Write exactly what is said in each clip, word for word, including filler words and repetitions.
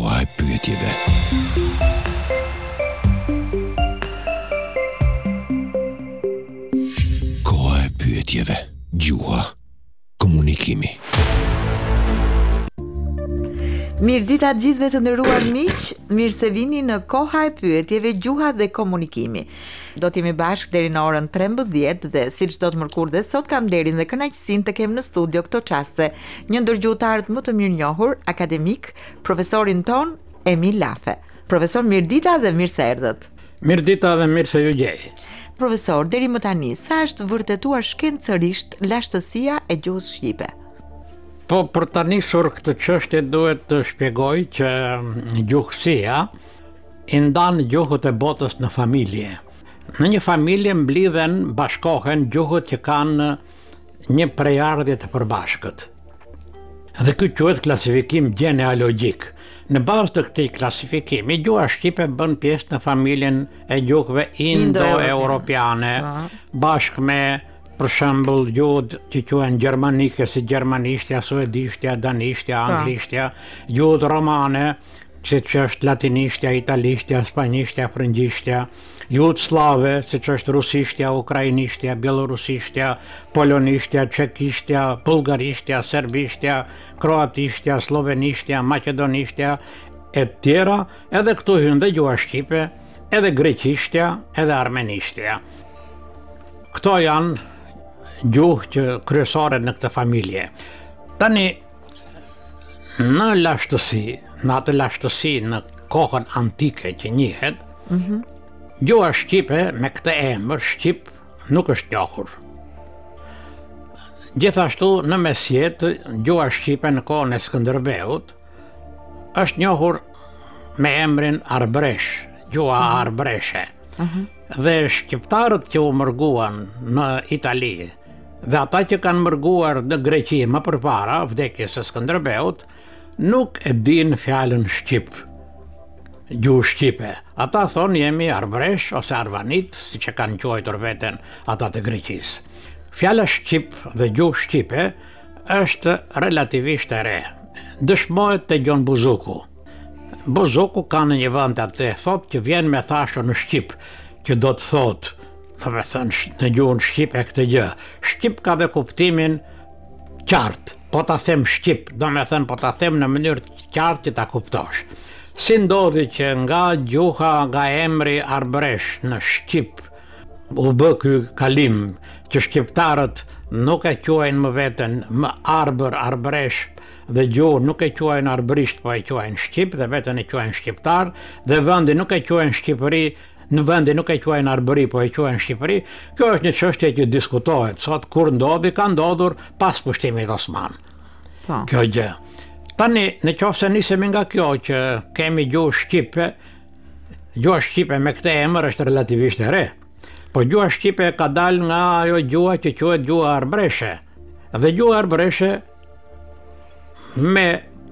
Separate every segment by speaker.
Speaker 1: Koha e pyetjeve. Koha e pyetjeve. Gjuha. Komunikimi.
Speaker 2: Mirë dita gjithëve të nderuar miq, mirë se vini në Koha e pyetjeve, gjuha dhe komunikimi. Do t'jemi bashkë deri në orën trembëdhjetë dhe siç do të mërkurë sot kam nderin dhe kënaqësinë të kem në studio këto çaste një ndër gjuhëtarët më të mirë njohur, akademik, profesorin ton Emil Lafe. Profesor, mirë dita dhe mirë se erdhët.
Speaker 3: Mirë dita dhe mirë se ju gjej.
Speaker 2: Profesor, deri më tani, sa është vërtetuar shkencërisht lashtësia e gjuhës shqipe?
Speaker 3: Po, për të nisur këtë çështje duhet të shpjegoj që gjuhësia i ndan gjuhët e botës në familje. Në një familje mblidhen, bashkohen gjuhët që kanë një prejardhje të përbashkët. Dhe ky quhet klasifikim genealogjik. Në bazë të këtij klasifikimi, gjuha shqipe bën pjesë në familjen e gjuhëve indo-europiane, bashkë me për shembull gjuhët që quhen gjermanike si gjermanishtja, suedishtja, danishtja, anglishtja, gjuhët romane, siç është latinishtja, italishtja, spanjishtja, frëngjishtja, gjuhët slave, siç është rusishtja, ukrainishtja, bielorusishtja, polonishtja, çekishtja, bullgarishtja, serbishtja, kroatishtja, slovenishtja, maqedonishtja e tjera, edhe këtu hyn dhe gjuha shqipe, edhe greqishtja, edhe armenishtja. Këto janë gjuhë që kryesore në këtë familje. Tani, në lashtësi, në atë lashtësi në kohën antike që njihet, mm-hmm. gjuha shqipe me këtë emër shqip nuk është njohur. Gjithashtu në mesjet, gjuha shqipe në kohën e Skënderbeut është njohur me emrin arbresh, gjuha mm-hmm. arbreshe. Mm-hmm. Dhe shqiptarët që u mërguan në Itali dhe ata që kanë mërguar në Greqi më përpara vdekjes së Skënderbeut nuk e din fjalën shqip, gjuhë shqipe. Ata thonë jemi arbresh ose arvanit, siç e kanë quajtur veten ata të Greqisë. Fjala shqip dhe gjuhë shqipe është relativisht e re. Dëshmohet te Gjon Buzuku. Buzuku ka në një vend atë thotë që vjen me thashë në shqip, që do të thotë, do me thënë në gjuhën shqip e këtë gjë. Shqip ka dhe kuptimin qartë, po ta them shqip, do me thënë po ta them në mënyrë qartë që ta kuptosh. Si ndodhi që nga gjuha, nga emri arbresh në shqip, u bë ky kalim që shqiptarët nuk e quajnë më veten më arbër, arbresh, dhe gjuhë nuk e quajnë arbrisht, po e quajnë shqip, dhe veten e quajnë shqiptar, dhe vendi nuk e quajnë Shqipëri, në vendi nuk e quajnë arbëri, po e quajnë Shqipëri. Kjo është një çështje që diskutohet sot, kur ndodhi, ka ndodhur pas pushtimit osman. Pa. Kjo gjë. Tani, në qoftë se nisemi nga kjo që kemi gjuhë shqipe, gjuha shqipe me këtë emër është relativisht e re. Po gjuha shqipe ka dalë nga ajo gjuha që quhet gjuha arbreshe. Dhe gjuha arbreshe me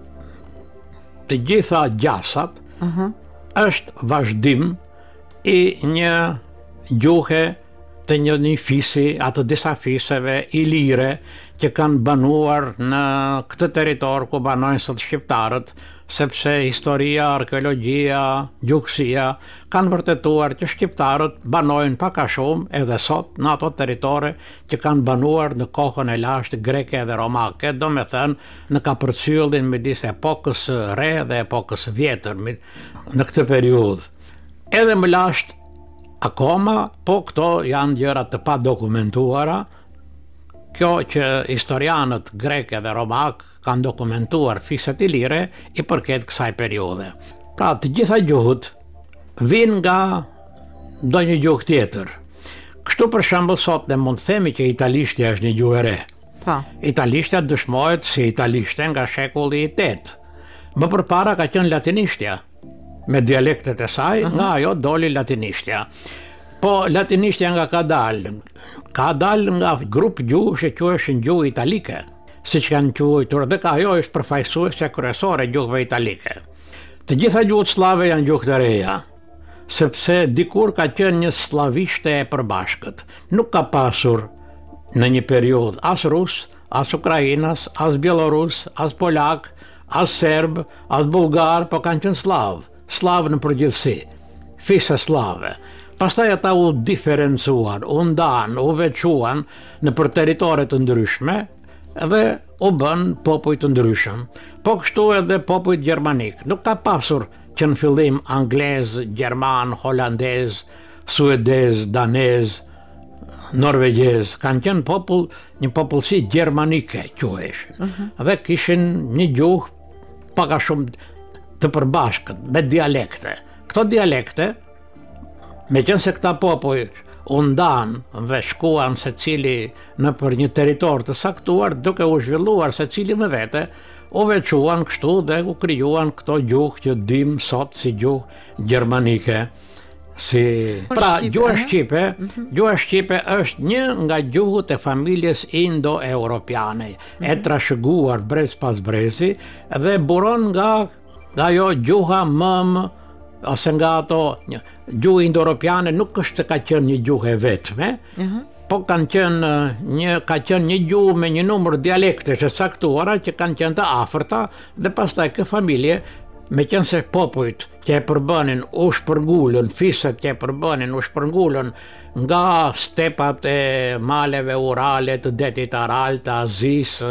Speaker 3: të gjitha gjasat uh-huh. është vazhdim i një gjuhe të një një fisi, atë disa fiseve ilire që kanë banuar në këtë territor ku banojnë sot shqiptarët, sepse historia, arkeologjia, gjuhësia kanë vërtetuar që shqiptarët banojnë pak a shumë edhe sot në ato territore që kanë banuar në kohën e lashtë greke dhe romake, do me thënë në kapërcyllin midis epokës re dhe epokës vjetër në këtë periudhë. Edhe më lashtë akoma, po këto janë gjëra të pa dokumentuara. Kjo që historianët greke dhe romak kanë dokumentuar fiset ilire i përket kësaj periudhe. Pra të gjitha gjuhët vinë nga ndonjë gjuhë tjetër. Kështu për shembull sot ne mund të themi që italishtja është një gjuhë e re. Pa. Italishtja dëshmohet si italishte nga shekulli i tetë. Më përpara ka qenë latinishtja. Me dialektet e saj, uh-huh. nga ajo doli latinishtja. Po latinishtja nga ka dalë? Ka dalë nga grup gjuhë që quheshin gjuhë italike, siç kanë quajtur, dhe ka ajo është përfaqësuese kryesore gjuhëve italike. Të gjitha gjuhët slave janë gjuhë të reja, sepse dikur ka qenë një slavishte e përbashkët. Nuk ka pasur në një periudhë as rus, as ukrainas, as bielorus, as polak, as serb, as bulgar, po kanë qenë slav, slav në përgjithësi, fisë slave. Pastaj ata u diferencuan, u ndan, u veçuan në për territore të ndryshme dhe u bën popull të ndryshëm. Po kështu edhe popujt gjermanik. Nuk ka pasur që në fillim anglez, gjerman, holandez, suedez, danez, norvegjez, kanë qenë popull, një popullsi gjermanike, quheshin. Uh -huh. Dhe kishin një gjuhë paka shumë të përbashkët, me dialekte. Këto dialekte, me qenë se këta popull u ndan dhe shkuan se cili në për një territor të saktuar, duke u zhvilluar se cili me vete, u veçuan kështu dhe u krijuan këto gjuhë që dim sot si gjuhë gjermanike. Si... Pra, gjuha shqipe, gjuha shqipe është një nga gjuhët e familjes indo-europiane, e trashëguar brez pas brezi dhe buron nga ajo gjuha mëm, ose nga ato gjuhë indo-europiane nuk është ka qenë një gjuhë e vetme, po kanë qenë një, ka qenë një gjuhë me një numër dialektesh e saktuara që kanë qenë të afërta dhe pastaj kë familje, me qenë se popujt që e përbënin u shpërngullën, fisët që e përbënin u shpërngullën nga stepat e maleve urale të detit Aral, të Azis,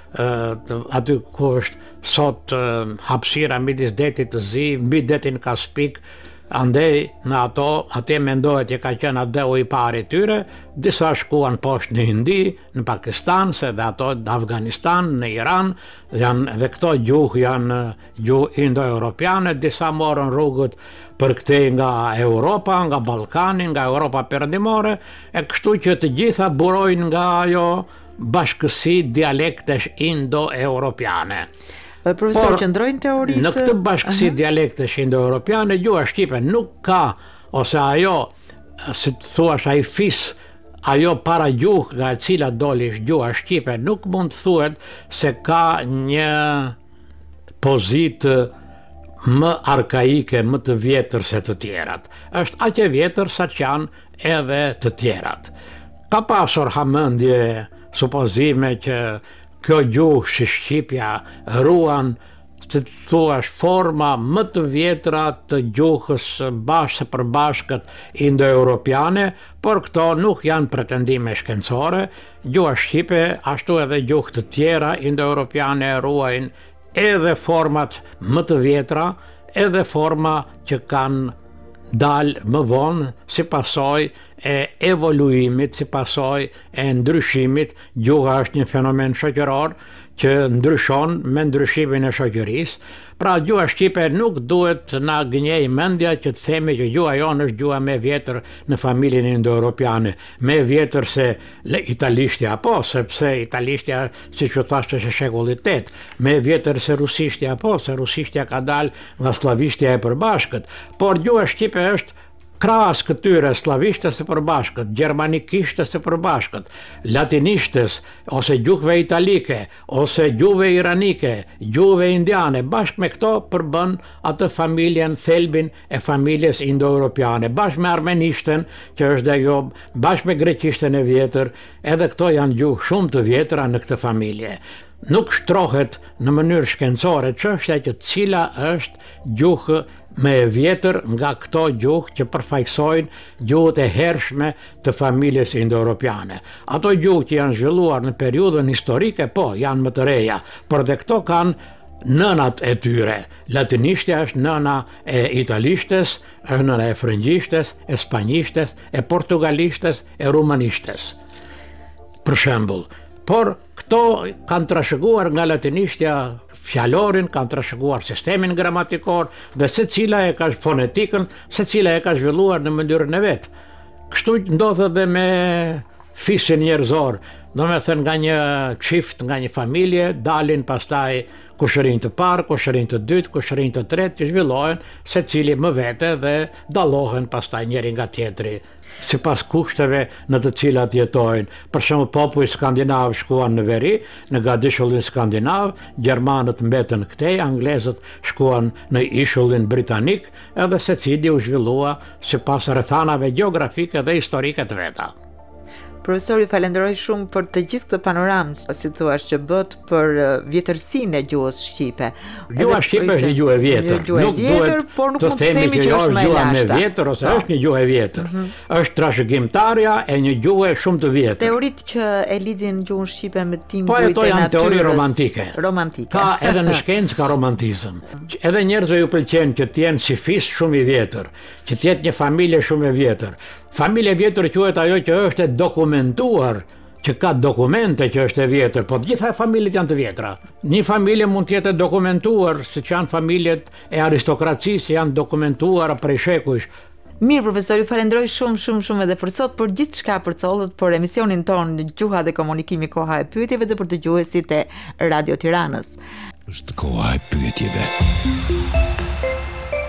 Speaker 3: aty ku është sot hapësira midis detit të Zi, mbi detin Kaspik, andej në ato, atje mendohet që ka qenë adeu i pari tyre, disa shkuan poshtë në Hindi, në Pakistan, se dhe ato në Afganistan, në Iran, janë, dhe këto gjuhë janë gjuhë indo-europiane, disa morën rrugët për këtej nga Europa, nga Ballkani, nga Europa perëndimore, e kështu që të gjitha burojnë nga ajo bashkësi dialektesh indo-europiane.
Speaker 2: Profesor, qëndrojnë teoritë...
Speaker 3: Në këtë bashkësi uh -huh. dialektesh indo-europiane, gjuha shqipe nuk ka, ose ajo, si të thuash ai fis, ajo para gjuhë nga e cila doli gjuha shqipe, nuk mund të thuhet se ka një pozitë më arkaike, më të vjetër se të tjerat. Është aq e vjetër sa që janë edhe të tjerat. Ka pasur hamendje, supozime që kjo gjuhë si shqipja ruan, të thuash, forma më të vjetra të gjuhës bashkë përbashkët indo-europiane, por këto nuk janë pretendime shkencore. Gjuha shqipe, ashtu edhe gjuhë të tjera indo-europiane ruajnë edhe format më të vjetra, edhe forma që kanë dalë më vonë si pasojë e evoluimit, si pasojë e ndryshimit. Gjuha është një fenomen shoqëror që ndryshon me ndryshimin e shoqërisë. Pra gjuha shqipe nuk duhet na gënjej mendja që të themi që gjuha jonë është gjuha më e vjetër në familjen indo-europiane, më e vjetër se italishtja, po, sepse italishtja, siç u thashë, është e shekullit tetë, më e vjetër se rusishtja, po, se rusishtja ka dalë nga slavishtja e përbashkët, por gjuha shqipe është krahas këtyre slavishtes së përbashkët, gjermanikishtes së përbashkët, latinishtes, ose gjuhëve italike, ose gjuhëve iranike, gjuhëve indiane, bashkë me këto përbën atë familjen, thelbin e familjes indo-europiane, bashkë me armenishten, që është dhe jo, bashkë me greqishten e vjetër, edhe këto janë gjuhë shumë të vjetra në këtë familje. Nuk shtrohet në mënyrë shkencore çështja që cila është gjuhë më e vjetër nga këto gjuhë që përfaqësojnë gjuhët e hershme të familjes indo-europiane. Ato gjuhë që janë zhvilluar në periudhën historike, po, janë më të reja, por dhe këto kanë nënat e tyre. Latinishtja është nëna e italishtes, është nëna e frëngjishtes, e spanjishtes, e portugalishtes, e rumanishtes, për shembull. Por këto kanë trashëguar nga latinishtja fjalorin, kanë trashëguar sistemin gramatikor dhe se cila e ka fonetikën, se cila e ka zhvilluar në mënyrën e vet. Kështu ndodh edhe me fisin njerëzor, do me thënë nga një çift, nga një familje, dalin pastaj kushërin të parë, kushërin të dytë, kushërin të tretë, që zhvillohen se cili më vete dhe dallohen pastaj njëri nga tjetri, sipas kushteve në të cilat jetojnë. Për shembull, populli skandinav shkuan në veri, në gadishullin skandinav, gjermanët mbetën këtej, anglezët shkuan në ishullin britanik, edhe secili u zhvillua sipas rrethanave gjeografike dhe historike të veta.
Speaker 2: Profesor, ju falenderoj shumë për të gjithë këtë panoramë, si thua, që bët për vjetërsinë e gjuhës shqipe.
Speaker 3: Gjuha shqipe është një gjuhë e vjetër.
Speaker 2: Nuk duhet
Speaker 3: por nuk mund të themi që është gjuha e vjetër ose është një gjuhë e vjetër. Është trashëgimtarja e një gjuhe shumë të vjetër.
Speaker 2: Teoritë që e lidhin gjuhën shqipe me timbujt e natyrës.
Speaker 3: Po ato janë teori romantike.
Speaker 2: Romantike.
Speaker 3: Ka edhe në shkencë ka romantizëm. Edhe njerëzve ju pëlqen që të jenë si fis shumë i vjetër, që të jetë një familje shumë e vjetër. Familje vjetër quhet ajo që është e dokumentuar, që ka dokumente që është e vjetër, po të gjitha familjet janë të vjetra. Një familje mund të jetë e dokumentuar, siç janë familjet e aristokracisë, janë dokumentuara prej shekujsh.
Speaker 2: Mirë, profesor, ju falenderoj shumë, shumë, shumë edhe për sot, për gjithë shka për collët, për emisionin ton Gjuha dhe Komunikimi, koha e pyetjeve dhe për dëgjuesit e Radio Tiranës.
Speaker 1: Është koha e pyetjeve.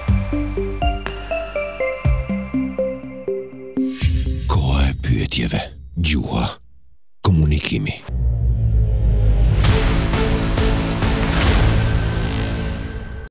Speaker 1: Koha e pyetjeve.